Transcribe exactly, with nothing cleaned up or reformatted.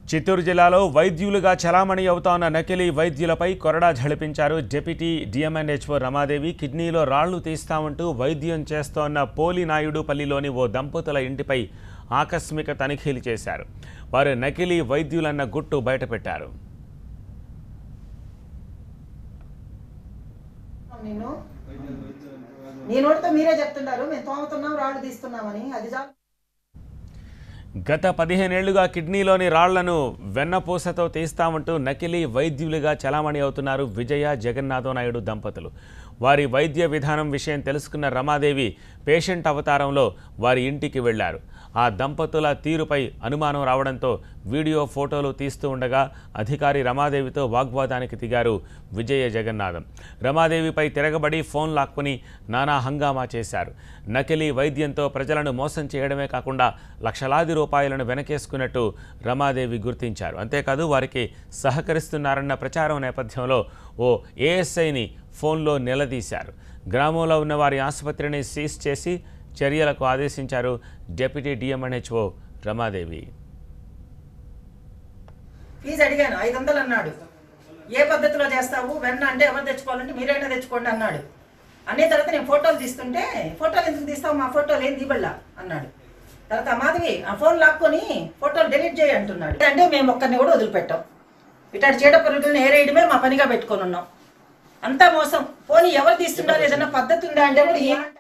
చిత్తూరు జిల్లాలో వైద్యులుగా చలామణి అవుతోన్న నకిలీ వైద్యులపై కొరడా ఝళిపించారు డిప్యూటీ డిఎంఎన్హెచ్ఓ రమాదేవి. కిడ్నీలో రాళ్లు తీస్తామంటూ వైద్యం చేస్తోన్న పోలినాయుడుపల్లిలోని ఓ దంపతుల ఇంటిపై ఆకస్మిక తనిఖీలు చేశారు. వారు నకిలీ వైద్యులన్న గుట్టు బయటపెట్టారు. గత పదిహేనేళ్లుగా కిడ్నీలోని రాళ్లను వెన్నపూసతో తీస్తామంటూ నకిలీ వైద్యులుగా చలామణి అవుతున్నారు విజయ జగన్నాథ నాయుడు దంపతులు. వారి వైద్య విధానం విషయం తెలుసుకున్న రమాదేవి పేషెంట్ అవతారంలో వారి ఇంటికి వెళ్లారు. ఆ దంపతుల తీరుపై అనుమానం రావడంతో వీడియో ఫోటోలు తీస్తూ ఉండగా అధికారి రమాదేవితో వాగ్వాదానికి దిగారు విజయ జగన్నాథం. రమాదేవిపై తిరగబడి ఫోన్ లాక్కుని నానా హంగామా చేశారు. నకిలీ వైద్యంతో ప్రజలను మోసం చేయడమే కాకుండా లక్షలాది రూపాయలను వెనకేసుకున్నట్టు రమాదేవి గుర్తించారు. అంతేకాదు వారికి సహకరిస్తున్నారన్న ప్రచారం నేపథ్యంలో ఓ ఏఎస్ఐని ఫోన్లో నిలదీశారు. గ్రామంలో ఉన్న వారి ఆసుపత్రిని సీజ్ చేసి చర్యలకు ఆదేశించారు డిప్యూటీ డిఎంఎన్హెచ్ఓ రమాదేవి. ఫీజు అడిగాను, ఐదు వందలు అన్నాడు. ఏ పద్ధతిలో చేస్తావు, వెన్న అంటే ఎవరు తెచ్చుకోవాలంటే మీరైనా తెచ్చుకోండి అన్నాడు. అనే తర్వాత నేను ఫోటోలు తీస్తుంటే ఫోటోలు ఎందుకు తీస్తావు, మా ఫోటోలు ఏం తీబళ్ళా అన్నాడు. తర్వాత మాధవి ఆ ఫోన్ లాక్కొని ఫోటోలు డిలీట్ చేయి అంటున్నాడు. అంటే మేము ఒక్కరిని కూడా వదిలిపెట్టాం. ఇట్లాంటి చీడ పురుగులను ఏరేయడమే మా పనిగా పెట్టుకొని ఉన్నాం. అంతా మోసం. పోనీ ఎవరు తీస్తున్నారు, ఏదైనా పద్ధతి ఉందా అంటే కూడా